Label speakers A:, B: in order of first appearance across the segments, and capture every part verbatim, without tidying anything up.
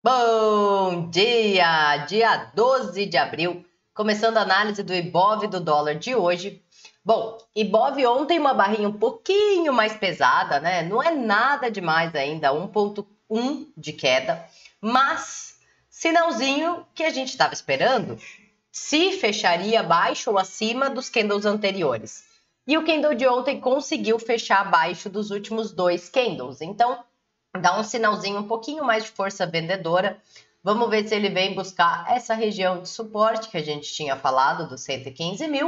A: Bom dia! Dia doze de abril, começando a análise do Ibov do dólar de hoje. Bom, Ibov ontem uma barrinha um pouquinho mais pesada, né? Não é nada demais ainda, um ponto um de queda, mas sinalzinho que a gente estava esperando se fecharia abaixo ou acima dos candles anteriores. E o candle de ontem conseguiu fechar abaixo dos últimos dois candles, então dá um sinalzinho um pouquinho mais de força vendedora. Vamos ver se ele vem buscar essa região de suporte que a gente tinha falado, dos cento e quinze mil,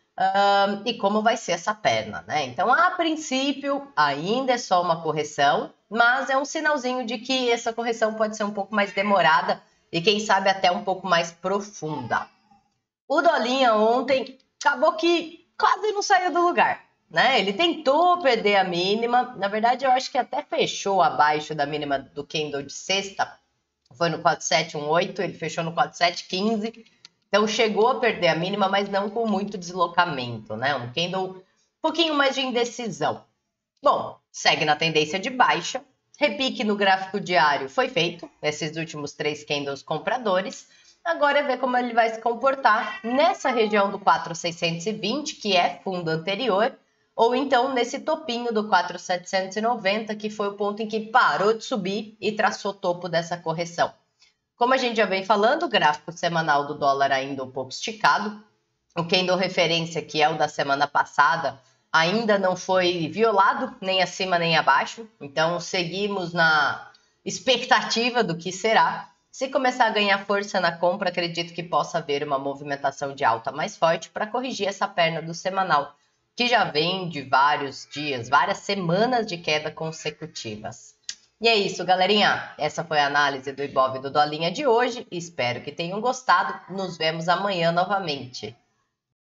A: um, e como vai ser essa perna, né? Então, a princípio, ainda é só uma correção, mas é um sinalzinho de que essa correção pode ser um pouco mais demorada e, quem sabe, até um pouco mais profunda. O Dolinha ontem acabou que quase não saiu do lugar, né? Ele tentou perder a mínima, na verdade eu acho que até fechou abaixo da mínima do candle de sexta, foi no quatro sete um oito, ele fechou no quatro sete quinze, então chegou a perder a mínima, mas não com muito deslocamento, né? Um candle um pouquinho mais de indecisão. Bom, segue na tendência de baixa, repique no gráfico diário foi feito, nesses últimos três candles compradores. Agora é ver como ele vai se comportar nessa região do quatro seiscentos e vinte, que é fundo anterior, ou então nesse topinho do quatro setecentos e noventa, que foi o ponto em que parou de subir e traçou topo dessa correção. Como a gente já vem falando, o gráfico semanal do dólar ainda um pouco esticado, o candle referência, que é o da semana passada, ainda não foi violado, nem acima nem abaixo, então seguimos na expectativa do que será. Se começar a ganhar força na compra, acredito que possa haver uma movimentação de alta mais forte para corrigir essa perna do semanal, que já vem de vários dias, várias semanas de queda consecutivas. E é isso, galerinha. Essa foi a análise do Ibov do Dolinha de hoje. Espero que tenham gostado. Nos vemos amanhã novamente.